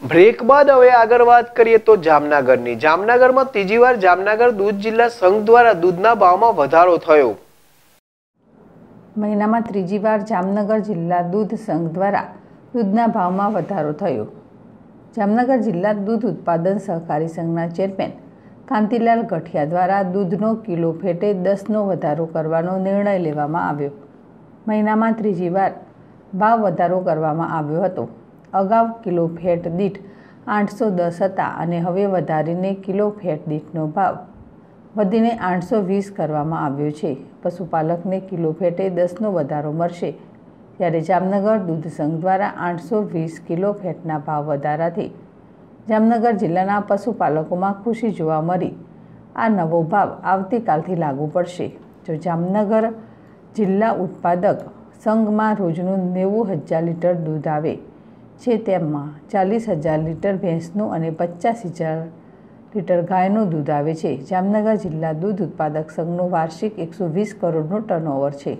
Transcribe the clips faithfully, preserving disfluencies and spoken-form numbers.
Break બાદ હવે આગળ વાત કરીએ તો જામનગરની જામનગરમાં ત્રીજી વાર જામનગર દૂધ જિલ્લા સંઘ દ્વારા દૂધના ભાવમાં વધારો થયો। મહિનામાં ત્રીજી વાર જામનગર જિલ્લા દૂધ સંઘ દ્વારા દૂધના ભાવમાં વધારો થયો। જામનગર જિલ્લા દૂધ ઉત્પાદન સહકારી સંઘના ચેરમેન કાંતિલાલ ગઠિયા દ્વારા દૂધનો કિલો ફેટે દસનો વધારો કરવાનો નિર્ણય લેવામાં આવ્યો। મહિનામાં ત્રીજી વાર ભાવ વધારો કરવામાં આવ્યો હતો। અગાઉ કિલો ફેટ દીઠ આઠસો દસ હતા અને હવે વધારીને કિલો ફેટ દીઠનો ભાવ વધીને આઠસો વીસ કરવામાં આવ્યો છે। પશુપાલકને કિલો ફેટે દસનો વધારો મળશે, ત્યારે જામનગર દૂધ સંઘ દ્વારા આઠસો વીસ કિલો ફેટના ભાવ વધારાથી જામનગર જિલ્લાના પશુપાલકોમાં ખુશી જોવા મળી। આ નવો ભાવ આવતીકાલથી લાગુ પડશે। જો જામનગર જિલ્લા ઉત્પાદક સંઘમાં રોજનું નેવું હજાર લીટર દૂધ આવે છે, તેમાં ચાલીસ હજાર લીટર ભેંસનું અને પચાસ હજાર લીટર ગાયનું દૂધ આવે છે। જામનગર જિલ્લા દૂધ ઉત્પાદક સંઘનું વાર્ષિક એકસો વીસ કરોડનું ટર્નઓવર છે।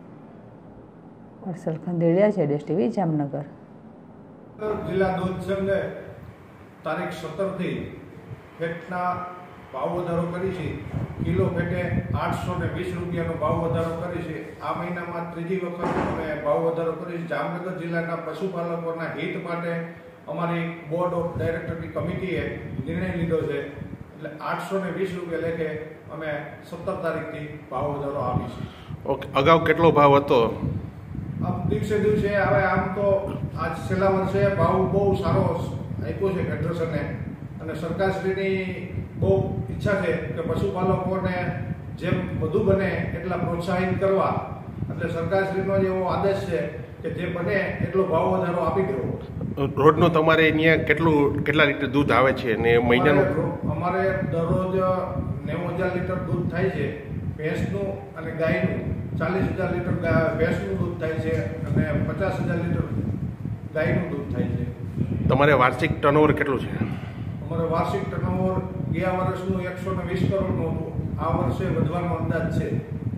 હર્ષલ ખંડેરિયા, જેડેશ ટીવી, જામનગર। જિલ્લા દૂધ સંઘે તારીખ સત્તર થી ફેટના ભાવ વધારો કરી છે। કિલો ફેટે આઠસો ને વીસ રૂપિયાનો ભાવ વધારો કરી છે। આ મહિનામાં ત્રીજી વખત અમે ભાવ વધારો કરી છે। જામનગર જિલ્લાના પશુપાલકોના હિત માટે અમારી બોર્ડ ઓફ ડાયરેક્ટરની કમિટીએ નિર્ણય લીધો છે, એટલે આઠસો ને વીસ રૂપિયા લેખે અમે સત્તર તારીખથી ભાવ વધારો આપીશું। ઓકે, અગાઉ કેટલો ભાવ હતો? આમ દિવસે દિવસે હવે આમ તો આજ છેલ્લા વર્ષે ભાવ બહુ સારો આપ્યો છે ફેડરેશને, અને સરકારશ્રીની બહુ ઈચ્છા છે કે પશુપાલકોને જેમ વધુ બને એટલા પ્રોત્સાહિત કરવા, એટલે સરકારશ્રીનો એવો આદેશ છે કે જે બને એટલો ભાવ વધારો આપી દેવો। રોજનું તમારે અહીંયા કેટલું કેટલા લીટર દૂધ આવે છે અને મહિનાનું? અમારે દરરોજ નેવું હજાર લીટર દૂધ થાય છે ભેંસનું અને ગાયનું। ચાલીસ હજાર લીટર ભેંસનું દૂધ થાય છે અને પચાસ હજાર લીટર ગાયનું દૂધ થાય છે। તમારે વાર્ષિક ટર્નઓવર કેટલું છે? અમારે વાર્ષિક ટર્નઓવર ગયા વર્ષનું એકસો ને વીસ કરોડનું હતું, આ વર્ષે વધવાનો અંદાજ છે।